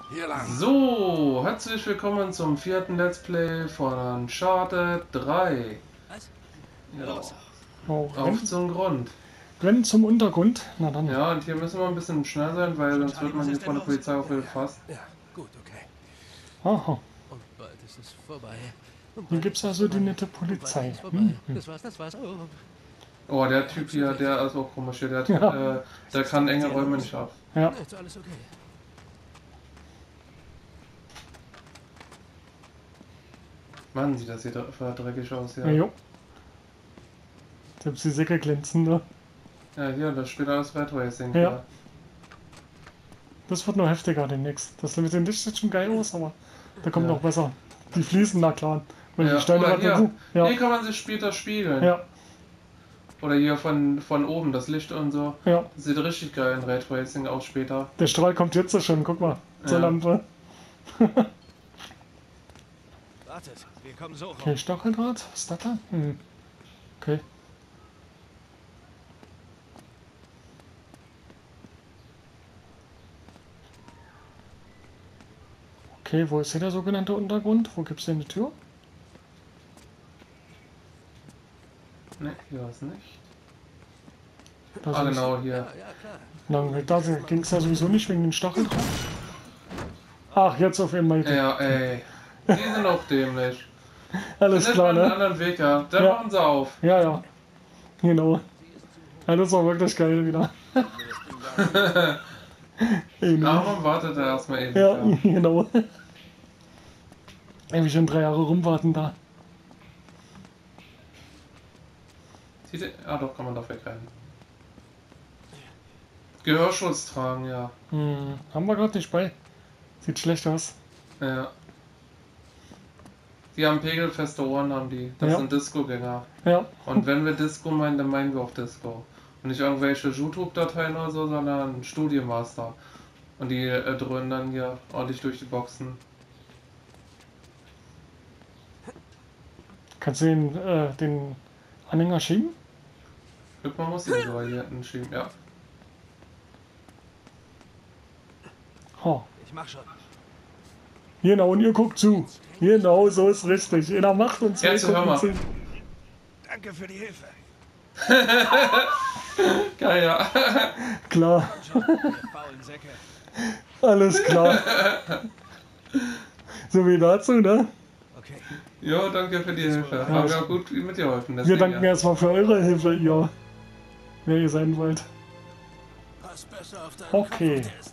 Hier lang. So, herzlich willkommen zum vierten Let's Play von Uncharted 3. Was? Ja, Los. Oh, auf zum Grund. Rennen zum Untergrund. Na dann. Ja, und hier müssen wir ein bisschen schnell sein, weil sonst wird man hier Was ist von der denn Polizei los? auch gefasst. Ja, gut, okay. Aha. Und bald ist es vorbei. Und Hier bald gibt's ist es also die vorbei. nette Und bald Polizei. ist es vorbei. Das war's. Oh. Oh, der Typ hier, der ist auch komisch hier. Der, der kann enge Räume nicht ab. Ja. Ist alles okay. Mann, sieht das hier dreckig aus, ja. Ja, jo. Selbst die Säcke glänzen da. Ja, hier, das spielt alles Red Racing. Ja. Das wird noch heftiger demnächst. Das mit den Licht sieht schon geil aus, aber da kommt Ja. noch besser. Die Fliesen, na klar. Wenn Ja, die Steine oder hier, ja. hier kann man sich später spiegeln. Ja. Oder hier von oben, das Licht und so. Ja. Sieht richtig geil in Red Racing aus später. Der Strahl kommt jetzt schon, guck mal. Zur Ja. Lampe. Wartet, wir kommen so rum. Okay, Stacheldraht. Was ist das da? Okay. Okay, wo ist hier der sogenannte Untergrund? Wo gibt's denn eine Tür? Ne, hier ist nicht. Da Ah, ist- genau, hier. Ja, klar. Lang, da ging es ja sowieso nicht wegen den Stacheldraht. Ach, jetzt auf einmal. Ja, ey. Die sind auch dämlich. Alles Findet klar, man einen ne? anderen Weg, ja. Dann Ja. machen sie auf. Ja, ja. Genau. Ja, das war wirklich geil wieder. Ey, ne? Aber man wartet da erstmal ewig. Ja, Ja. genau. Ewig schon 3 Jahre rumwarten da. Ah, doch, kann man doch wegrennen. Gehörschutz tragen, ja. Haben wir gerade nicht bei. Sieht schlecht aus. Ja. Die haben pegelfeste Ohren, haben die. Das Ja. sind Disco-Gänger. Ja, Und wenn wir Disco meinen, dann meinen wir auch Disco. Und nicht irgendwelche YouTube-Dateien oder so, sondern Studienmaster. Und die dröhnen dann hier ordentlich durch die Boxen. kannst du den Anhänger schieben? Glück, man muss ihn sogar hier hinten schieben, ja. Oh. Ich mach schon. Genau, und ihr guckt zu. Genau, so ist richtig. Einer macht und zwei Jetzt hör gucken mal. zu. Danke für die Hilfe. Geil, ja. Klar, Ihr faulen Säcke. alles klar. So wie dazu, ne? Okay. Jo, danke für die Hilfe. Haben wir auch gut mitgeholfen. Wir Deswegen, danken ja. erstmal für eure Hilfe, ihr. Wer ihr sein wollt. Pass besser auf deinen Okay. Kopf.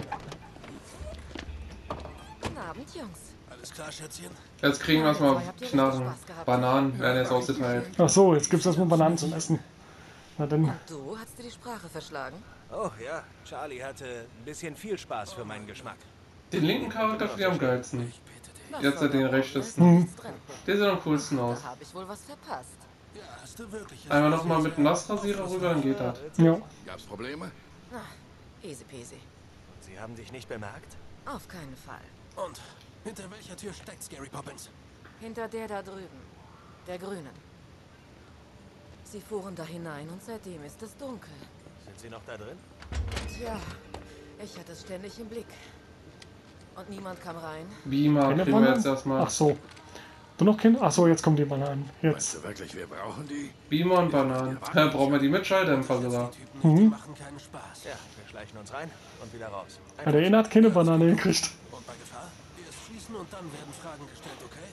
Guten Abend, Jungs. Alles klar, Schätzchen? Jetzt kriegen wir erstmal Knarren. Bananen werden jetzt ausgeteilt. Ach so, jetzt gibt's erstmal Bananen zum Essen. Na dann, Du hast dir die Sprache verschlagen? Oh ja, Charlie hatte ein bisschen viel Spaß für meinen Geschmack. Den linken Charakter finde ich am geilsten. Das Jetzt war den doch rechtesten. wohl nichts drin. Der sieht am coolsten aus. Da habe ich wohl was verpasst. Ja, hast du wirklich. Einmal nochmal mit dem Nassrasierer rüber, dann geht das. ja. Gab's Probleme? Easy peasy. Sie haben dich nicht bemerkt? Auf keinen Fall. Und hinter welcher Tür steckt Scary Poppins? Hinter der da drüben. Der Grünen. Sie fuhren da hinein und seitdem ist es dunkel. Sind Sie noch da drin? Tja, ich hatte es ständig im Blick. Und niemand kam rein. Beamer Keine kriegen wir jetzt Bananen? erstmal. Ach so. Du noch keine? Ach so, jetzt kommen die Bananen. Meinst Jetzt. du wirklich, wir brauchen die? Beamer und Bananen. Ja, brauchen wir die mit Schalldämpfer sogar. Typen, die machen keinen Spaß. Ja, wir schleichen uns rein und wieder raus. Ja, der eine hat keine Banane gekriegt. Und bei Gefahr? Erst schießen und dann werden Fragen gestellt, okay?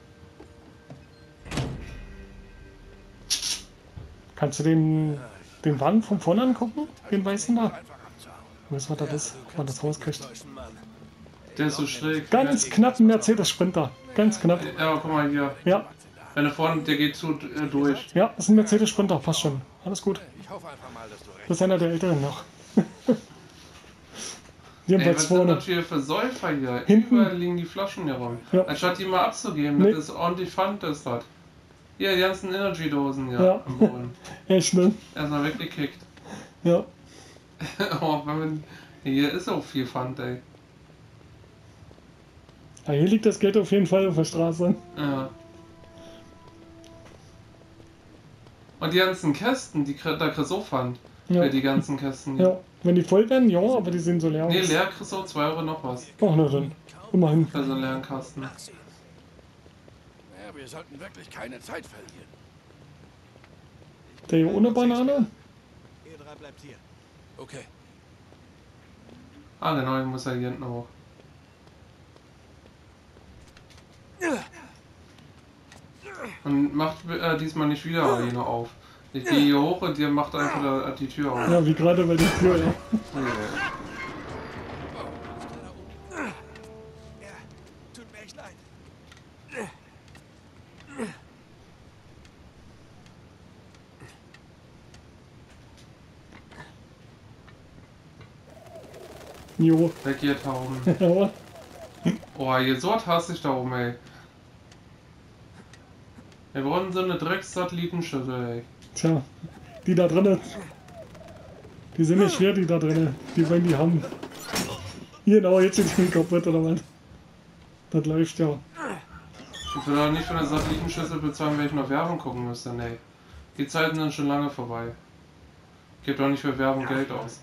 Kannst du den Wagen von vorne angucken? Den weißen da? Was war das? Ob man das rauskriegt? Deutschen Mann. Der ist so schräg. Ganz knapp ein Mercedes Sprinter. Ganz knapp. Ja, guck mal hier. Ja, Wenn du vorne, der geht zu durch. ja, das ist ein Mercedes Sprinter. Passt schon. Alles gut. Ich hoffe einfach mal, dass du recht Das ist einer der Älteren noch. Die haben Ey, Platz was sind vorne. das hier für Säufer hier? Hinten. Überall liegen die Flaschen hier rum. Ja. Anstatt die mal abzugeben, Nee. das ist ordentlich Pfand, ist das. Hier, die ganzen Energy-Dosen hier Ja. am Boden. Echt, ne? Erstmal weggekickt. Ja. Oh, wenn man, hier ist auch viel Pfand, ey. Ja, hier liegt das Geld auf jeden Fall auf der Straße. Ja. Und die ganzen Kästen, da kriegst du auch Pfand. Ja. Für die ganzen Kästen. Ja, Wenn die voll werden, ja, aber die sind so leer. Nee, leer kriegst du auch 2 Euro noch was. Ach, na dann. Immerhin. Für so einen leeren Kasten. Nachsehen. Naja, wir sollten wirklich keine Zeit verlieren. Der hier ohne Banane? Ihr drei bleibt hier. Okay. Ah, genau, ich muss ja hier hinten hoch. Und macht diesmal nicht wieder Arena auf. Ich gehe hier hoch und ihr macht einfach die Tür auf. Ja, wie gerade bei der Tür, ja. Ja, tut mir echt leid. Jo. Weg hier, Tauben. Ja. Oh, hier so hasse ich da oben, ey. Wir brauchen so eine Drecks-Satellitenschüssel, ey. Tja, die da drinnen. Die sind nicht schwer, die da drinnen. Die wollen die haben. Genau, jetzt sind die kaputt, oder was? Das läuft ja. Ich will auch nicht für eine Satellitenschüssel bezahlen, wenn ich noch Werbung gucken müsste, nee. Die Zeiten sind schon lange vorbei. Gebt doch nicht für Werbung Geld aus.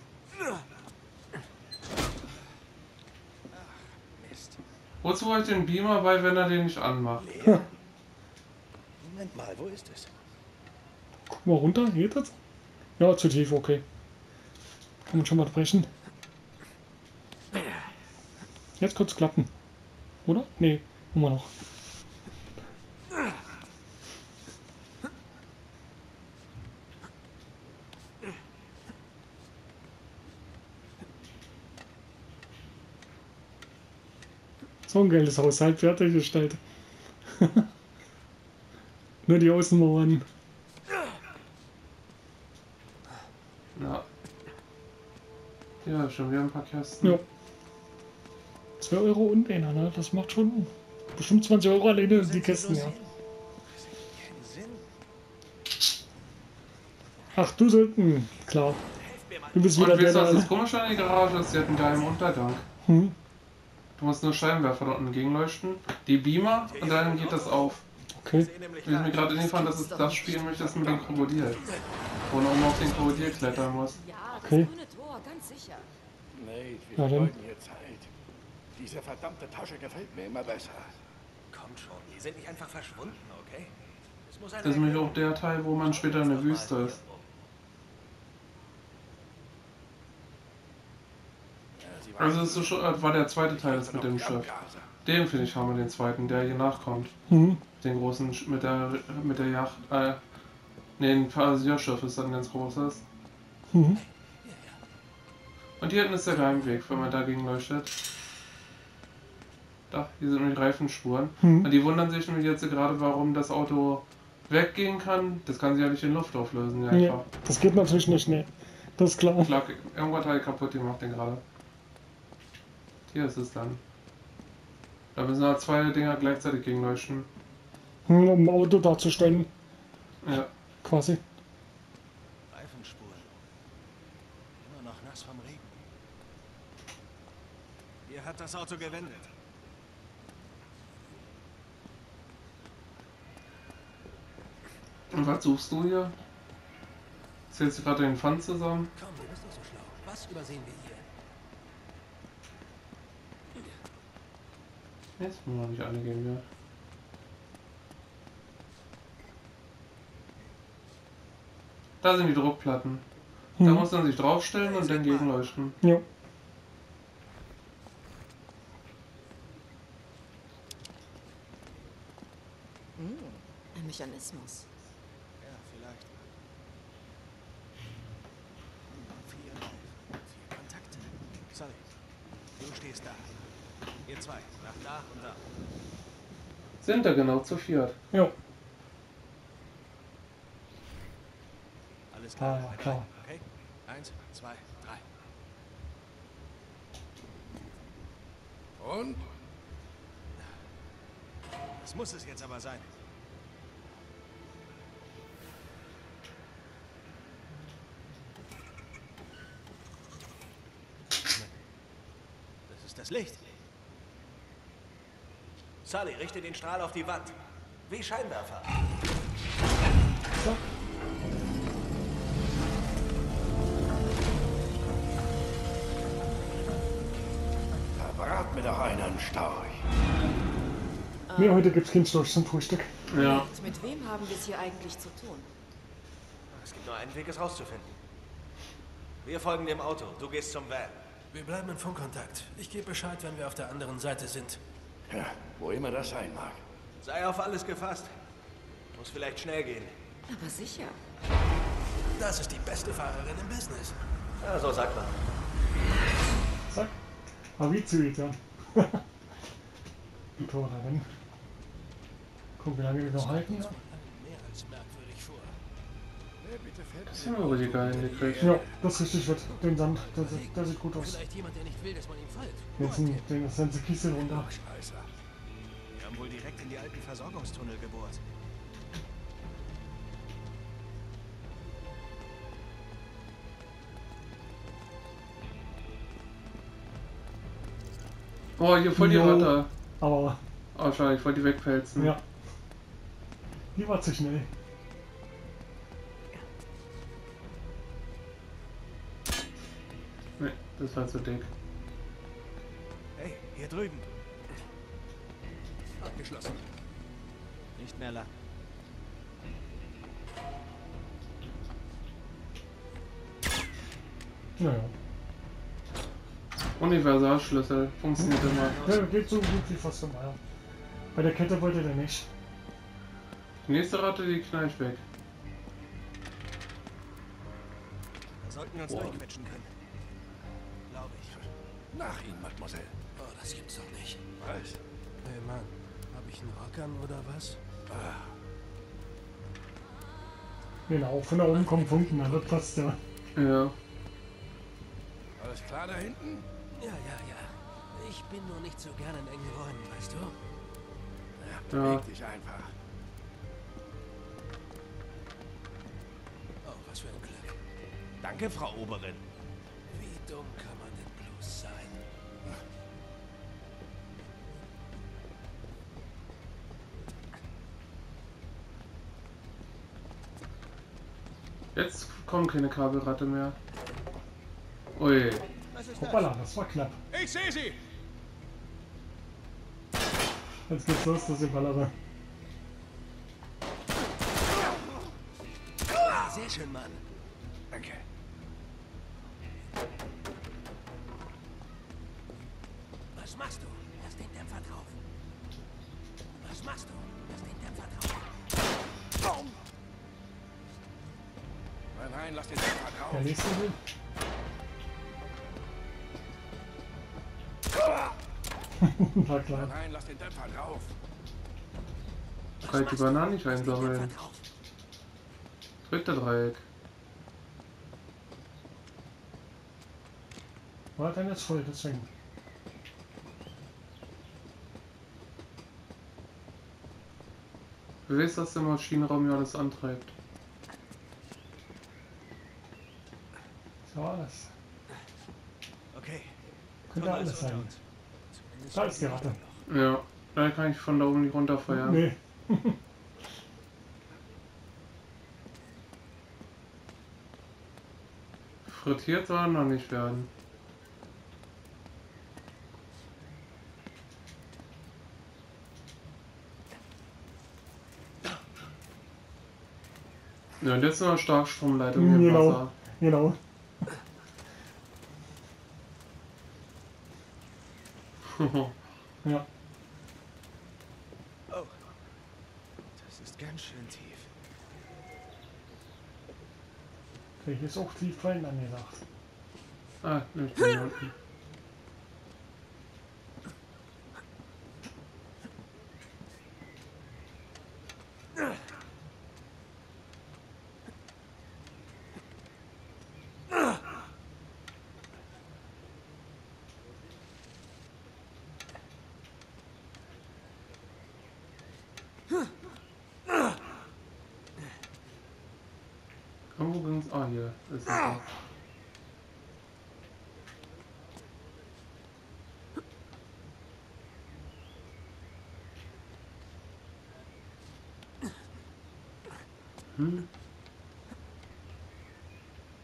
Mist. Wozu wollt ihr den Beamer bei, wenn er den nicht anmacht? Moment mal, wo ist es? Guck mal runter, geht das? Ja, zu tief, okay. Kann man schon mal brechen. Jetzt kurz klappen. Oder? Nee, immer noch. So ein geiles Haus, halb fertiggestellt. Nur die Außenmauern. Ja. Ja, schon wieder ein paar Kästen. Ja. 2 Euro und einer, ne? Das macht schon bestimmt 20 Euro alleine die Kästen, ja. Ach, du sollten, klar. Du bist wieder Und der, weißt du, was das der. Komische an der Garage ist? Sie hat einen geilen Untergang. Hm? Du musst nur Scheinwerfer da unten gegenleuchten, die Beamer und dann geht das auf. Okay. Ich bin mir gerade eingefallen, dass es das Spiel möchte mit dem Krokodil. Wo man oben auf den Krokodil klettern muss. Ja, das Okay. grüne Tor, ganz sicher. Nee, wir Ja, dann. vergeuden hier Zeit. Diese verdammte Tasche gefällt mir immer besser. Kommt schon, die sind nicht einfach verschwunden, okay? Es muss Das ist nämlich auch der Teil, wo man später in der Wüste ist. Ja, sie Also es ist schon, war der zweite Teil jetzt mit dem Schiff. Den finde ich hammer, den zweiten, der hier nachkommt. Hm? Den großen mit der Yacht, ne, ein Passagierschiff ist dann ganz großes. Hm? Und hier hinten ist der Geheimweg, wenn man dagegen leuchtet. Da, hier sind nämlich Reifenspuren. Hm? Und die wundern sich nämlich jetzt gerade, warum das Auto weggehen kann. Das kann sich ja nicht in Luft auflösen, ja, Ja, einfach. das geht natürlich nicht, ne. Das ist klar. Schlag, irgendwas hat kaputt gemacht, den gerade. Hier ist es dann. Da müssen wir 2 Dinger gleichzeitig gegenleuchten. Hm, um ein Auto darzustellen, Ja. quasi. Reifenspuren. Immer noch nass vom Regen. Hier hat das Auto gewendet. Und was suchst du hier? Zählst du gerade den Pfand zusammen? Komm, du bist doch so schlau. Was übersehen wir hier? Jetzt muss man nicht alle gehen, ja. Da sind die Druckplatten. Da Hm? muss man sich draufstellen und dann gegenleuchten. Ja. Ein Mechanismus. Ja, vielleicht. 4, 4 Kontakte. Sorry. Du stehst da. Ihr zwei, nach da und da. Sind da genau zu viert. Ja. Alles klar. Ah, klar. Okay? 1, 2, 3. Und? Das muss es jetzt aber sein. Das ist das Licht. Sully, richte den Strahl auf die Wand. Wie Scheinwerfer. mir doch einen Storch. Nee, heute gibt's keinen Storch zum Frühstück. Ja. Und mit wem haben wir es hier eigentlich zu tun? Es gibt nur einen Weg, es rauszufinden. Wir folgen dem Auto. Du gehst zum Van. Wir bleiben in Funkkontakt. Ich gebe Bescheid, wenn wir auf der anderen Seite sind. Ja, wo immer das sein mag. Sei auf alles gefasst. Muss vielleicht schnell gehen. Aber sicher. Das ist die beste Fahrerin im Business. Ja, so sagt man. Zack. Habizuita. Motorradrennen. Guck, wie lange wir noch halten. Mehr als merkwürdig vor. Wer bitte fährt Das haben wir richtig geil hingekriegt. Ja, das ist richtig wird. Den Sand, der sieht gut aus. Vielleicht jemand, der nicht will, dass man ihm folgt. Jetzt den ganze Kiste runter. Scheiße. Wir haben wohl direkt in die alten Versorgungstunnel gebohrt. Oh, hier voll die Jo. Ratte. Aber, Oh, schade, ich wollte die wegpelzen. ja. Die war zu schnell. Nee, das war zu dick. Hey, hier drüben. Abgeschlossen. Nicht mehr lang. Naja. Universalschlüssel. Funktioniert immer. Ja, geht so gut wie fast immer. Bei der Kette wollte der nicht. Die nächste Ratte, die knall ich weg. Da sollten wir uns Boah. durchquetschen können. Glaube ich. Nach Ihnen, Mademoiselle. Oh, das gibt's doch nicht. Was? Hey Mann, hab ich einen Rock an oder was? Genau, von da oben kommen Funken, also passt ja. Ja. Alles klar da hinten? Ja. Ich bin nur nicht so gerne in engen Räumen, weißt du? Ja. Beweg dich einfach. Oh, was für ein Glück. Danke, Frau Oberin. Wie dumm kann man denn bloß sein? Jetzt kommen keine Kabelratte mehr. Ui. Hoppala, das war knapp. Ich sehe sie! Jetzt geht's los, das ist Ballerer. Ah, sehr schön, Mann. Danke. Was machst du? Lass den Dämpfer drauf. Was machst du? Lass den Dämpfer drauf. Nein, lass den Dämpfer Der drauf. nächste will. War klar. Nein, lass den Dämpfer drauf. Kann ich die Bananen nicht einsammeln? Dämpfer drauf. Drück der Dreieck. War dann jetzt voll, deswegen. Du weißt, dass der Maschinenraum ja alles antreibt. So alles. Okay. Könnte alles sein. Da ist die Ratte. Ja. Da kann ich von da oben nicht runterfeuern. Nee. Frittiert soll er noch nicht werden. Ja, und jetzt noch Starkstromleitung im Genau. Wasser. Genau. Ja. Oh. Das ist ganz schön tief. Okay, hier ist auch tief rein angedacht. Ah, ne, ich bin hier unten. Wo ging's? Ah, hier ist es. Auch.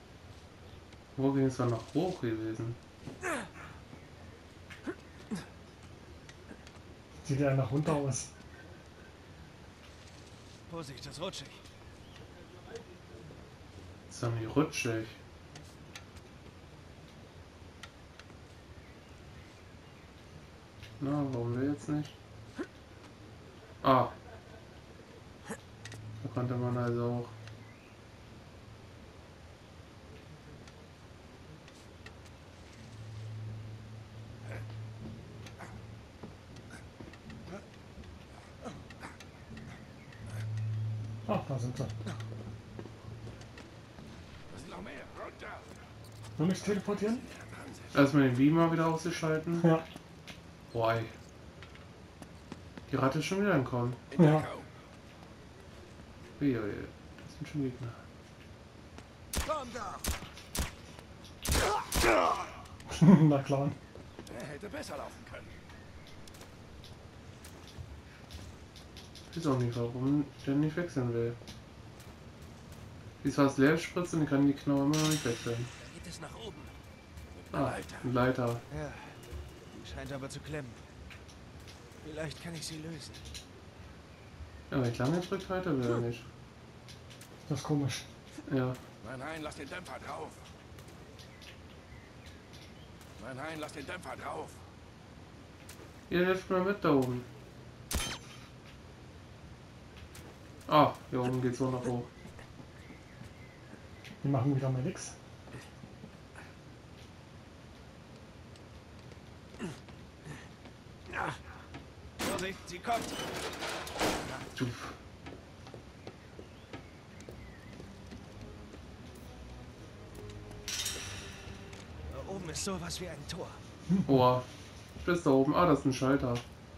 Wo ging es dann noch hoch gewesen? Sieht ja nach runter aus. Vorsicht, das ist rutschig. Ist doch nicht rutschig. Na, warum will jetzt nicht? Ah. Da konnte man also auch. Ach, da sind sie. Das sind noch mehr. Runter. Nur nicht teleportieren? Erstmal den Beamer wieder auszuschalten. Ja. Boah, ey. Die Ratte ist schon wieder entkommen. Ja. Uiui, das sind schon Gegner. Komm doch! Na klar. Der hätte besser laufen können. Ich weiß auch nicht, warum der nicht wechseln will. Die ist fast leer spritzt und kann die Knochen immer noch nicht wechseln. Da geht es nach oben. Ah, ein Leiter. Ja, die scheint aber zu klemmen. Vielleicht kann ich sie lösen. Ja, wenn ich lange drückt, weiter will er nicht. Das ist komisch. Ja. Nein, lass den Dämpfer drauf. Nein, lass den Dämpfer drauf. Ihr helft mal mit da oben. Ah, hier oben geht's so noch hoch. Die machen wieder mal nix. Vorsicht, sie kommt. Tuff. Da oben ist sowas wie ein Tor. Oh, bis da oben. Ah, das ist ein Schalter.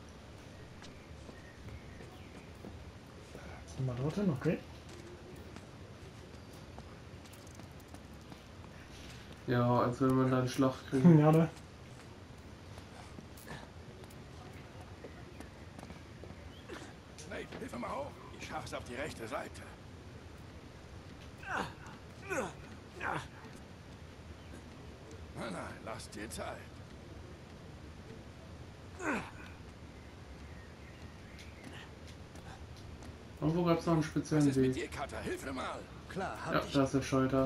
Sind wir dorthin? Okay. Ja, als wenn man da einen Schlag kriegt. Ja, ne? Snape, hilf mir mal hoch. Ich schaff's auf die rechte Seite. Nein, lass dir Zeit. Irgendwo gab es noch einen Was speziellen ist mit Weg. dir, Cutter? Hilf mir mal. Klar, hab Ja, ich. da ist der Schalter.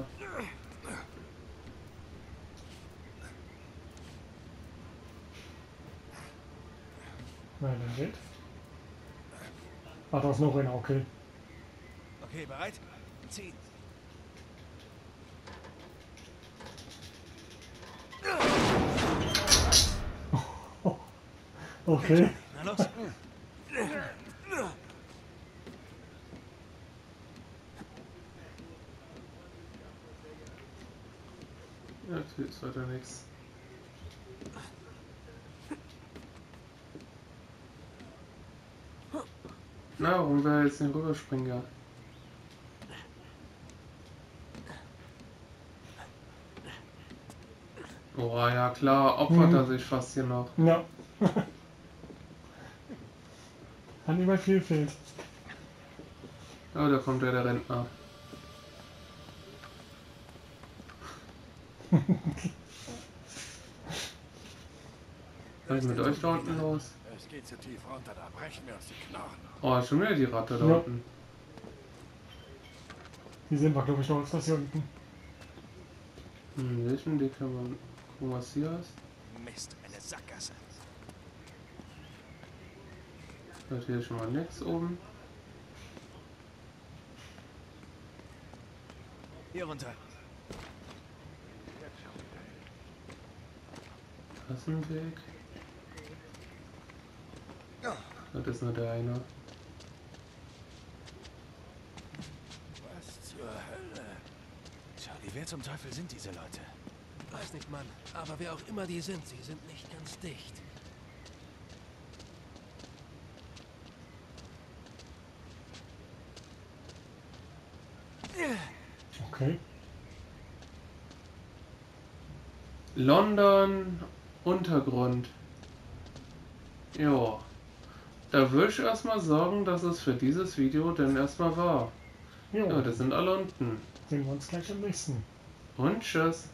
Nein, dann geht. Ah, da ist noch einer, okay. Okay, bereit? Ziehen. Okay. Na los. Ja, hier ist weiter nichts. Na, warum will er jetzt nicht rüberspringen? Ja. Oh ja, klar, opfert er sich fast hier noch. Ja. Hat nicht mehr viel fehlt. Oh, da kommt ja der Rentner. Was ist mit euch da unten los? Es geht zu tief runter, da brechen wir uns die Knochen. Oh, schon wieder die Ratte da Ja. unten. Die sehen wir, glaube ich, noch als das hier unten. Welchen? Die kann man gucken, was hier ist. Mist, eine Sackgasse. Da hat hier schon mal nichts oben. Hier runter. Das ist ein Weg. Das ist nur der eine. Was zur Hölle? Charlie, wer zum Teufel sind diese Leute? Weiß nicht, Mann. Aber wer auch immer die sind, sie sind nicht ganz dicht. Okay. London Untergrund. Jo. Da würde ich erstmal sagen, dass es für dieses Video dann erstmal war. Jo, Ja, das sind alle unten. sehen wir uns gleich im nächsten. Und tschüss.